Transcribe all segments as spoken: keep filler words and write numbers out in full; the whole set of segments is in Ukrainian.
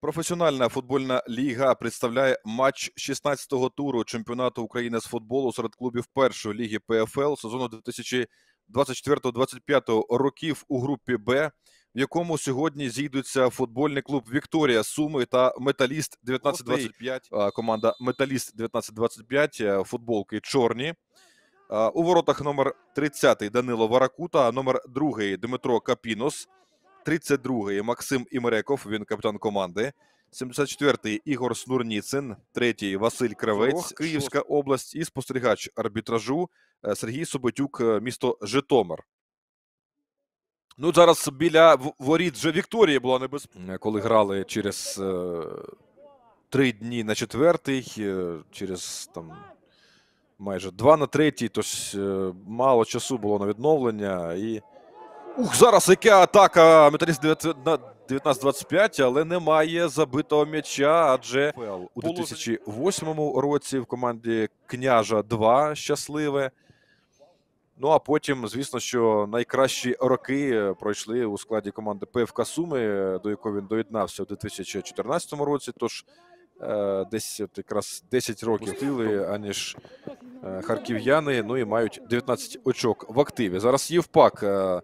Професіональна футбольна ліга представляє матч шістнадцятого туру чемпіонату України з футболу серед клубів першої ліги ПФЛ сезону дві тисячі двадцять четвертого - двадцять п'ятого років у групі Б, в якому сьогодні зійдуться футбольний клуб «Вікторія» Суми та «Металіст» дев'ятнадцять двадцять п'ять. Команда «Металіст» дев'ятнадцять двадцять п'ять, футболки чорні. У воротах номер тридцятий Данило Варакута, номер другий Дмитро Капінос, тридцять другий Максим Імереков, він капітан команди, сімдесят четвертий Ігор Снурніцин, третій Василь Кравець, Київська область і спостерігач арбітражу Сергій Соботюк, місто Житомир. Ну, зараз біля воріт вже Вікторії була небезпека. Коли грали через е, три дні на четвертий, е, через там майже два на третій, тож е, мало часу було на відновлення. І Ух, зараз яка атака Металіст дев'ятнадцять двадцять п'ять, але немає забитого м'яча, адже у дві тисячі восьмому році в команді Княжа два щасливе. Ну, а потім, звісно, що найкращі роки пройшли у складі команди ПФК Суми, до якої він доєднався у дві тисячі чотирнадцятому році, тож е, десь от якраз десять років пустили, аніж е, харків'яни, ну і мають дев'ятнадцять очок в активі. Зараз Євпак е,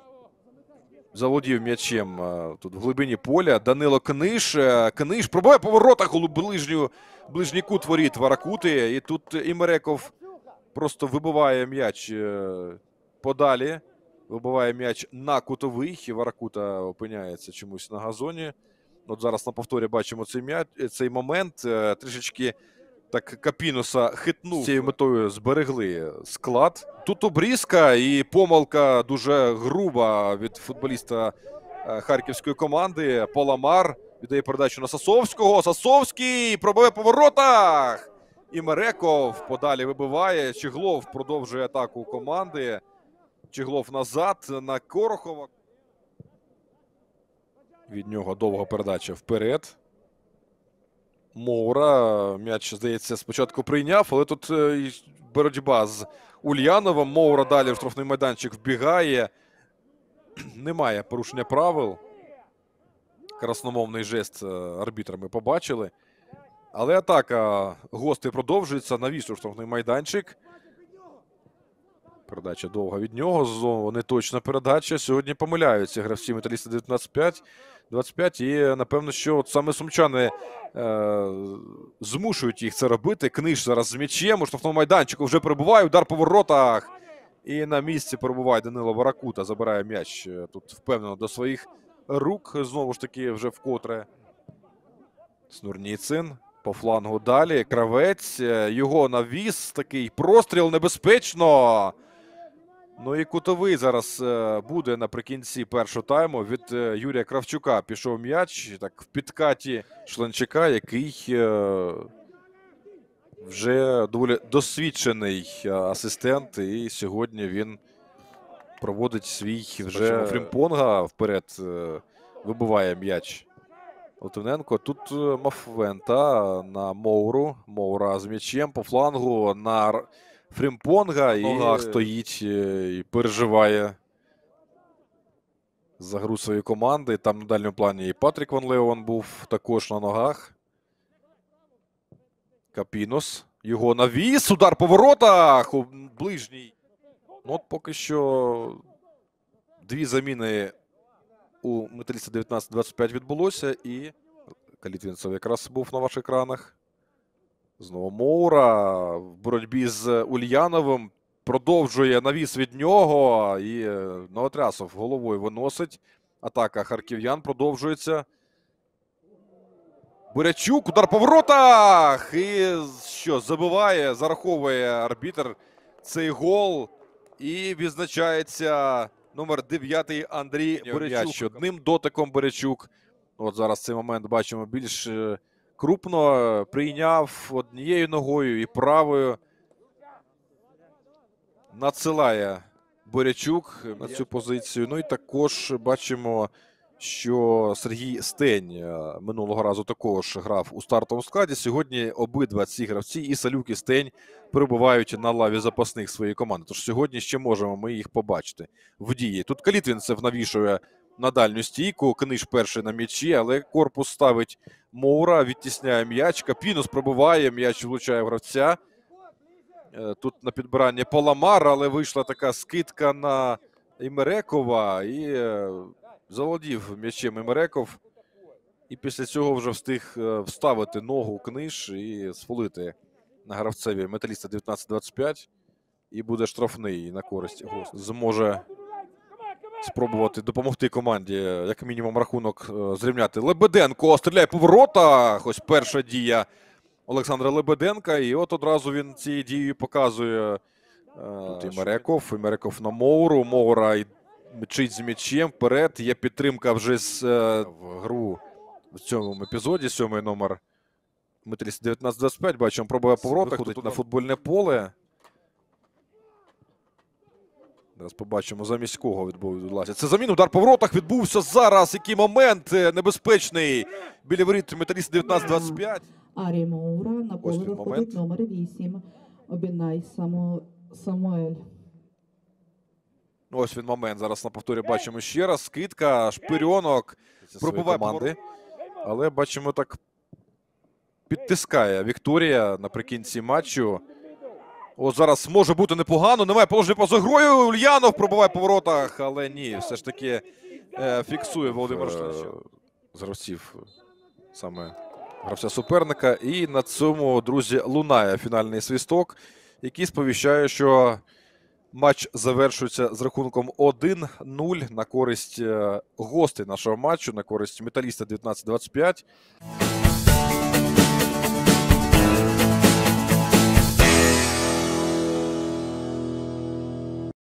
заволодів м'ячем тут в глибині поля. Данило Книж. Книж пробує по воротах у ближню, ближній кут воріт Варакути. І тут Імереков просто вибиває м'яч подалі. Вибиває м'яч на кутовий. Варакута опиняється чомусь на газоні. От зараз на повторі бачимо цей, м'яч, цей момент. Трішечки так Капіноса хитнув. З цією метою зберегли склад. Тут обрізка і помилка дуже груба від футболіста харківської команди. Поламар віддає передачу на Сасовського. Сасовський пробиває по воротах. Імереков подалі вибиває. Чиглов продовжує атаку команди. Чиглов назад на Корохова. Від нього довга передача вперед. Моура м'яч, здається, спочатку прийняв, але тут е, боротьба з Ульяновим. Моура далі в штрафний майданчик вбігає. Немає порушення правил. Красномовний жест арбітра ми побачили. Але атака гостей продовжується. Навіс у штрафний майданчик. Передача довга від нього. Знову неточна передача. Сьогодні помиляються гравці Металіста дев'ятнадцять п'ять. двадцять п'ять. І, напевно, що от саме сумчани е, змушують їх це робити. Книж зараз з м'ячем. У штрафному майданчику вже перебуває. Удар по воротах. І на місці перебуває Данило Варакута. Забирає м'яч тут впевнено до своїх рук. Знову ж таки, вже вкотре. Снурніцин. По флангу далі. Кравець. Його навіс. Такий простріл небезпечно. Ну і кутовий зараз буде наприкінці першого тайму. Від Юрія Кравчука пішов м'яч. Так в підкаті Шленчака, який вже доволі досвідчений асистент. І сьогодні він проводить свій вже Фрімпонга. Вперед вибиває м'яч Литвиненко. Тут Мафвента на Моуру. Моура з м'ячем по флангу на Фрімпонга. І нога стоїть і переживає за гру своєї команди. Там на дальньому плані і Патрік Ван Леон був також на ногах. Капінос. Його навіс. Удар по воротах. У ближній. Ну, от поки що дві заміни у Металіста дев'ятнадцять двадцять п'ять відбулося. І Калітвінцев якраз був на ваших екранах. Знову Моура в боротьбі з Ульяновим. Продовжує навіс від нього. І Новотрясов головою виносить. Атака харків'ян продовжується. Бурячук. Удар по воротах. І що, забиває, зараховує арбітр цей гол. І відзначається номер дев'ятий Андрій Бурячук. Одним дотиком Бурячук. От зараз цей момент бачимо більш крупно. Прийняв однією ногою і правою. Надсилає Бурячук на цю позицію. Ну і також бачимо, що Сергій Стень минулого разу також грав у стартовому складі. Сьогодні обидва ці гравці, і Салюк, і Стень, перебувають на лаві запасних своєї команди. Тож сьогодні ще можемо ми їх побачити в дії. Тут Калітвінцев навішує на дальню стійку. Книж перший на м'ячі, але корпус ставить Моура, відтісняє м'яч. Капінус пробиває, м'яч влучає в гравця. Тут на підбиранні Паламар, але вийшла така скидка на Імерекова і заволодів м'ячем Імереков. І після цього вже встиг вставити ногу Книж і сфолити на гравцеві Металіста дев'ятнадцять двадцять п'ять. І буде штрафний на користь гостя. Зможе спробувати допомогти команді, як мінімум, рахунок зрівняти. Лебеденко стріляє по воротах. Ось перша дія Олександра Лебеденка. І от одразу він цією дією показує тут Імереков. Імереков на Моуру. Моура мчить з м'ячем вперед. Є підтримка вже з в гру в цьому епізоді. Сьомий номер Металіст дев'ятнадцять двадцять п'ять. Бачимо, пробує по воротах. Виходить на футбольне поле. Зараз побачимо, замість кого відбувся. Це замін, удар по воротах відбувся зараз. Який момент небезпечний біля воріт Металіст дев'ятнадцять двадцять п'ять. Арі Моура, на поле виходить номер вісім. Обінай Саму... Самуель. Ось він момент. Зараз на повторі бачимо ще раз. Скидка, шпирьонок. Пробиває команди. Але бачимо, так підтискає Вікторія наприкінці матчу. О, зараз може бути непогано. Немає положення поза грою. Ульянов пробиває по воротах, але ні, все ж таки е, фіксує Володимир Штанчев. З гравців саме гравця суперника. І на цьому, друзі, лунає фінальний свисток, який сповіщає, що матч завершується з рахунком один нуль на користь гостей нашого матчу, на користь Металіста дев'ятнадцять двадцять п'ять.